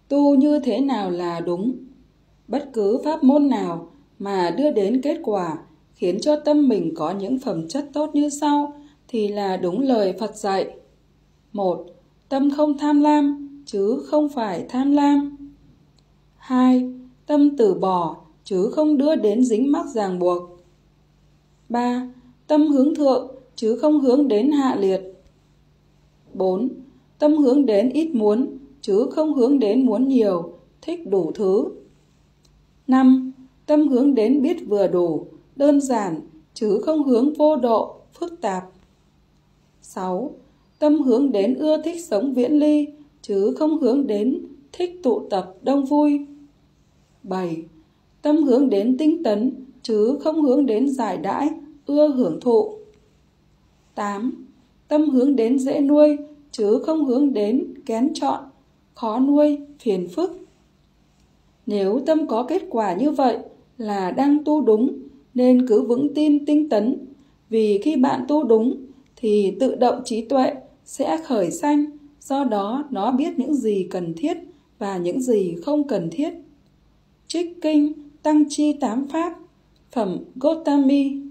Tu như thế nào là đúng? Bất cứ pháp môn nào mà đưa đến kết quả khiến cho tâm mình có những phẩm chất tốt như sau thì là đúng lời Phật dạy. 1. Tâm không tham lam chứ không phải tham lam. 2. Tâm từ bỏ chứ không đưa đến dính mắc ràng buộc. 3. Tâm hướng thượng chứ không hướng đến hạ liệt. 4. Tâm hướng đến ít muốn chứ không hướng đến muốn nhiều, thích đủ thứ. 5. Tâm hướng đến biết vừa đủ, đơn giản chứ không hướng vô độ, phức tạp. 6. Tâm hướng đến ưa thích sống viễn ly chứ không hướng đến thích tụ tập đông vui. 7. Tâm hướng đến tinh tấn chứ không hướng đến giải đãi, ưa hưởng thụ. 8. Tâm hướng đến dễ nuôi chứ không hướng đến kén chọn, khó nuôi, phiền phức. Nếu tâm có kết quả như vậy là đang tu đúng, nên cứ vững tin tinh tấn. Vì khi bạn tu đúng thì tự động trí tuệ sẽ khởi sanh, do đó nó biết những gì cần thiết và những gì không cần thiết. Trích kinh Tăng Chi Tám Pháp, phẩm Gotami.